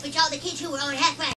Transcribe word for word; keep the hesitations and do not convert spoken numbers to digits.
which all the kids who were on half